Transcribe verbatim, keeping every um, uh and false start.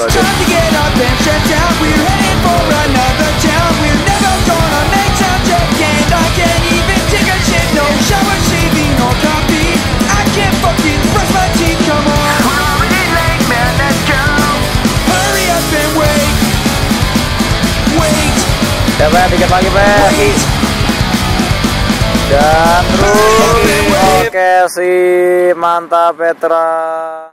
It's time to get up and shut down. We're heading for another town. We're never gonna make sound check, and I can't even take a shit. No shower, shaving, or coffee. I can't fucking brush my teeth. Come on, we're already late, man. Let's go. Hurry up and wait, wait. Coba dikit lagi, Pak. Dan terus, oke sih, mantap Petra.